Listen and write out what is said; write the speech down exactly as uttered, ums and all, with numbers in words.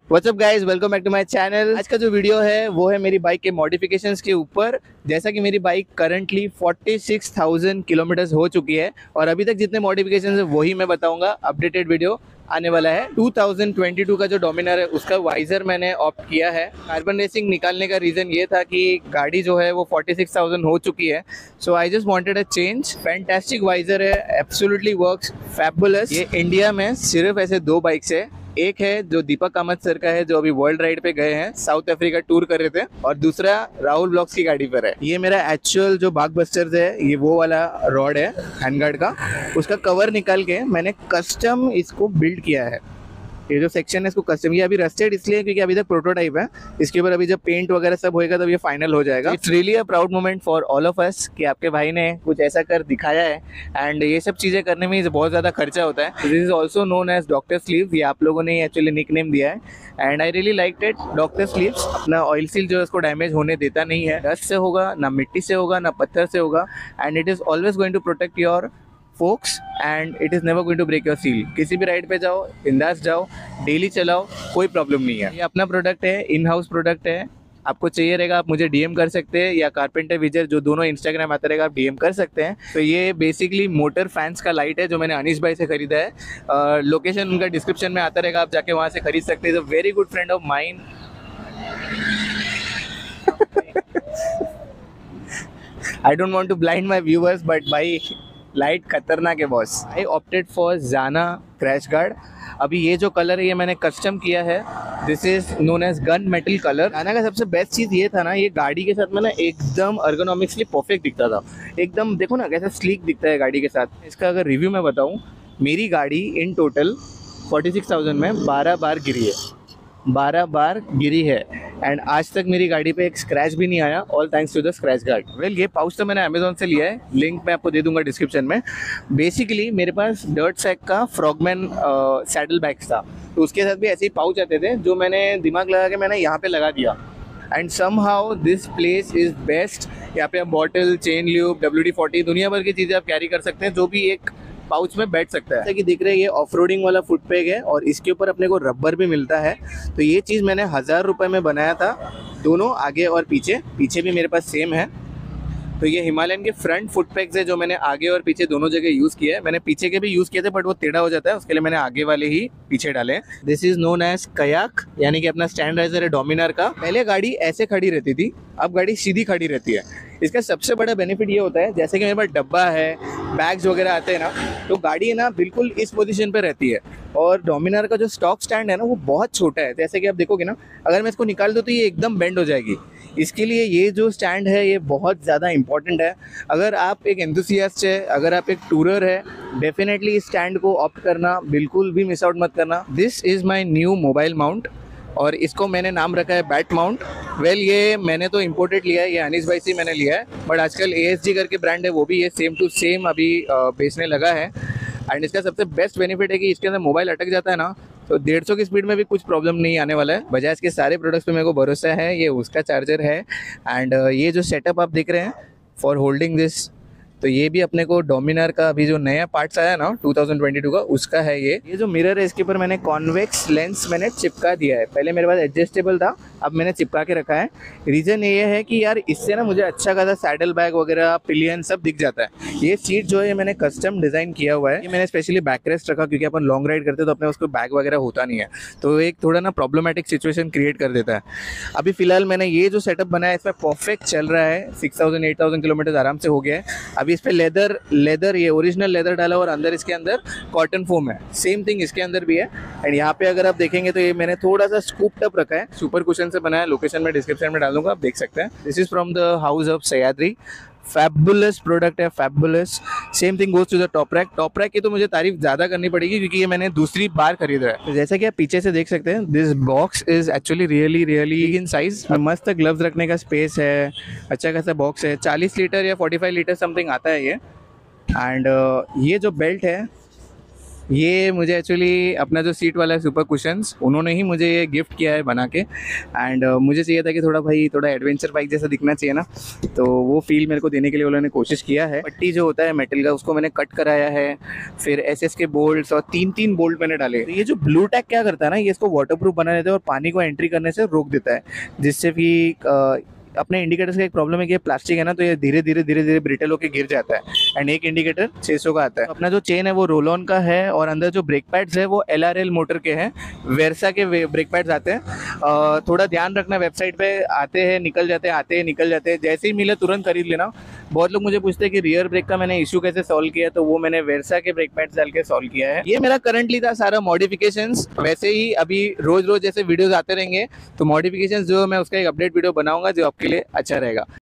WhatsApp guys, welcome back to my channel. आज का जो वीडियो है वो है मेरी बाइक के मॉडिफिकेशंस के ऊपर। जैसा कि मेरी बाइक करंटली छियालीस हज़ार किलोमीटर्स हो चुकी है और अभी तक जितने मॉडिफिकेशंस है वही मैं बताऊंगा। अपडेटेड वीडियो आने वाला है। दो हज़ार बाईस का जो डोमिनर है उसका वाइजर मैंने ऑप्ट किया है। कार्बन रेसिंग निकालने का रीज़न ये था कि गाड़ी जो है वो छियालीस हज़ार हो चुकी है, so I just wanted a change. Fantastic visor है, एब्सोल्युटली वर्क्स फैबुलस। ये इंडिया में सिर्फ ऐसे दो बाइक्स है, एक है जो दीपक कामत सर का है जो अभी वर्ल्ड राइड पे गए हैं, साउथ अफ्रीका टूर कर रहे थे, और दूसरा राहुल ब्लॉग्स की गाड़ी पर है। ये मेरा एक्चुअल जो बाग बस्टर्स है, ये वो वाला रॉड है हैंडगार्ड का, उसका कवर निकाल के मैंने कस्टम इसको बिल्ड किया है। ये जो सेक्शन है इसको कस्टम, ये अभी रस्टेड इसलिए क्योंकि अभी तक प्रोटोटाइप है। इसके ऊपर अभी जब पेंट वगैरह सब होएगा तब ये फाइनल हो जाएगा। It's really a proud moment for all of us कि आपके भाई ने कुछ ऐसा कर दिखाया है। एंड ये सब चीज़ें करने में बहुत ज़्यादा खर्चा होता है। This is also known as doctor sleeves, ये आप लोगों ने एक्चुअली निक नेम दिया है and I really like it. Doctor sleeves अपना ऑयल सील जो है उसको डैमेज होने देता नहीं है। डस्ट से होगा ना, मिट्टी से होगा ना, पत्थर से होगा, and it is always going to protect your forks and it is never going to break your seal. किसी भी राइड पे जाओ, बिंदास जाओ, डेली चलाओ, कोई प्रॉब्लम नहीं है। ये अपना प्रोडक्ट है, इन हाउस प्रोडक्ट है। आपको चाहिए रहेगा आप मुझे डीएम कर सकते हैं, या कारपेंटर विजय जो दोनों इंस्टाग्राम आता रहेगा आप डीएम कर सकते हैं। तो ये बेसिकली मोटर फैंस का लाइट है जो मैंने अनीश भाई से खरीदा है। लोकेशन उनका डिस्क्रिप्शन में आता रहेगा, आप जाके वहाँ से खरीद सकते हैं। Very good friend of mine. I don't want to blind my viewers but भाई लाइट खतरनाक है बॉस। आई ऑप्टेड फॉर जाना क्रैश गार्ड। अभी ये जो कलर है ये मैंने कस्टम किया है। This is known as gun metal colour. जाना का सबसे बेस्ट चीज़ ये था ना, ये गाड़ी के साथ में ना एकदम अर्गोनॉमिक्सली परफेक्ट दिखता था। एकदम देखो ना कैसे स्लीक दिखता है गाड़ी के साथ। इसका अगर रिव्यू मैं बताऊँ, मेरी गाड़ी इन टोटल छियालीस हज़ार में बारह बार गिरी है, बारह बार गिरी है एंड आज तक मेरी गाड़ी पे एक स्क्रैच भी नहीं आया, all thanks to the scratch guard. Well ये पाउच तो मैंने अमेजोन से लिया है, लिंक मैं आपको दे दूंगा डिस्क्रिप्शन में। बेसिकली मेरे पास डर्ट सैक का फ्रॉगमैन सैडल बैग्स था, तो उसके साथ भी ऐसे ही पाउच आते थे जो मैंने दिमाग लगा के मैंने यहाँ पे लगा दिया and somehow this place is best. यहाँ पे आप bottle, chain lube, W D forty, दुनिया भर की चीज़ें आप कैरी कर सकते हैं जो भी एक पाउच में बैठ सकता है। जैसे कि दिख रहे हैं ये ऑफ रोडिंग वाला फुट पैग है और इसके ऊपर अपने को रबर भी मिलता है। तो ये चीज़ मैंने हज़ार रुपये में बनाया था, दोनों आगे और पीछे। पीछे भी मेरे पास सेम है। तो ये हिमालयन के फ्रंट फुट पैग्स है जो मैंने आगे और पीछे दोनों जगह यूज़ किया है। मैंने पीछे के भी यूज़ किए थे बट वो टेढ़ा हो जाता है, उसके लिए मैंने आगे वाले ही पीछे डाले। This is known as kayak, यानी कि अपना स्टैंड राइजर है डोमिनर का। पहले गाड़ी ऐसे खड़ी रहती थी, अब गाड़ी सीधी खड़ी रहती है। इसका सबसे बड़ा बेनिफिट ये होता है, जैसे कि मेरे पास डब्बा है, बैग्स वगैरह आते हैं ना, तो गाड़ी है ना बिल्कुल इस पोजीशन पे रहती है। और डोमिनर का जो स्टॉक स्टैंड है ना वो बहुत छोटा है, जैसे कि आप देखोगे ना, अगर मैं इसको निकाल दूँ तो ये एकदम बेंड हो जाएगी। इसके लिए ये जो स्टैंड है ये बहुत ज़्यादा इंपॉर्टेंट है। अगर आप एक एंथुसियास्ट है, अगर आप एक टूरर है, डेफिनेटली इस स्टैंड को ऑप्ट करना, बिल्कुल भी मिस आउट मत करना। This is my new mobile mount और इसको मैंने नाम रखा है बैट माउंट। वेल ये मैंने तो इम्पोर्टेड लिया है, ये अनीस भाई से मैंने लिया है, बट आजकल ए एस जी करके ब्रांड है, वो भी ये सेम टू सेम अभी बेचने लगा है। एंड इसका सबसे बेस्ट बेनिफिट है कि इसके अंदर मोबाइल अटक जाता है ना तो डेढ़ सौ की स्पीड में भी कुछ प्रॉब्लम नहीं आने वाला है। बजाज के सारे प्रोडक्ट्स पे मेरे को भरोसा है। ये उसका चार्जर है एंड ये जो सेटअप आप देख रहे हैं फॉर होल्डिंग दिस, तो ये भी अपने को डोमिनर का अभी जो नया पार्ट्स आया ना दो हज़ार बाईस का, उसका है ये। ये जो मिरर है इसके ऊपर मैंने कॉन्वेक्स लेंस मैंने चिपका दिया है। पहले मेरे पास एडजस्टेबल था, अब मैंने चिपका के रखा है। रीज़न ये है कि यार इससे ना मुझे अच्छा खासा सैडल बैग वगैरह, पिलियन सब दिख जाता है। ये सीट जो है मैंने कस्टम डिज़ाइन किया हुआ है। ये मैंने स्पेशली बैक रेस्ट रखा क्योंकि अपन लॉन्ग राइड करते तो अपने उसको बैग वगैरह होता नहीं है, तो एक थोड़ा ना प्रॉब्लमेटिक सिचुएशन क्रिएट कर देता है। अभी फिलहाल मैंने ये जो सेटअप बनाया है इसमें परफेक्ट चल रहा है। Six thousand eight thousand kilometre आराम से हो गया है। अभी इस पर लेदर लेदर ये ओरिजिनल लेदर डाला और अंदर इसके अंदर कॉटन फोम है। सेम थिंग इसके अंदर भी है। एंड यहाँ पे अगर आप देखेंगे तो ये मैंने थोड़ा सा स्कूप टप रखा है, सुपर कुशन से बनाया। लोकेशन में डिस्क्रिप्शन में डाल दूंगा, आप देख सकते हैं। This is from the house of Sahyadri. Fabulous product है, fabulous. Same thing goes to the top rack. Top rack की तो मुझे तारीफ ज़्यादा करनी पड़ेगी क्योंकि ये मैंने दूसरी बार खरीदा है। जैसा कि आप पीछे से देख सकते हैं, this box is actually really really in size. मस्त ग्लव्स रखने का स्पेस है, अच्छा खासा बॉक्स है। चालीस लीटर या पैंतालीस लीटर समथिंग आता है ये। एंड uh, ये जो बेल्ट है ये मुझे एक्चुअली अपना जो सीट वाला है सुपर कुशंस, उन्होंने ही मुझे ये गिफ्ट किया है बना के। एंड uh, मुझे चाहिए था कि थोड़ा भाई थोड़ा एडवेंचर बाइक जैसा दिखना चाहिए ना, तो वो फील मेरे को देने के लिए उन्होंने कोशिश किया है। पट्टी जो होता है मेटल का उसको मैंने कट कराया है, फिर एस एस के बोल्ट और तीन तीन बोल्ट मैंने डाले। तो ये जो ब्लू टैग क्या करता है ना, ये इसको वाटर प्रूफ बना देता है और पानी को एंट्री करने से रोक देता है, जिससे कि uh, अपने इंडिकेटर्स का एक प्रॉब्लम है कि ये प्लास्टिक है ना, तो ये धीरे धीरे धीरे धीरे ब्रिटल होकर गिर जाता है। एंड एक इंडिकेटर छह सौ का आता है। तो अपना जो चेन है वो रोल ऑन का है, और अंदर जो ब्रेक पैड्स है वो एल आर एल मोटर के हैं, वेरसा के ब्रेक पैड्स आते हैं। अ, थोड़ा ध्यान रखना, वेबसाइट पे आते हैं निकल जाते हैं, आते हैं निकल जाते हैं, जैसे ही मिले तुरंत खरीद लेना। बहुत लोग मुझे पूछते हैं कि रियर ब्रेक का मैंने इशू कैसे सॉल्व किया, तो वो मैंने वेरसा के ब्रेक पैड्स डाल के सॉल्व किया है। ये मेरा करंटली था सारा मॉडिफिकेशंस। वैसे ही अभी रोज रोज जैसे वीडियोस आते रहेंगे, तो मॉडिफिकेशंस जो मैं उसका एक अपडेट वीडियो बनाऊंगा जो आपके लिए अच्छा रहेगा।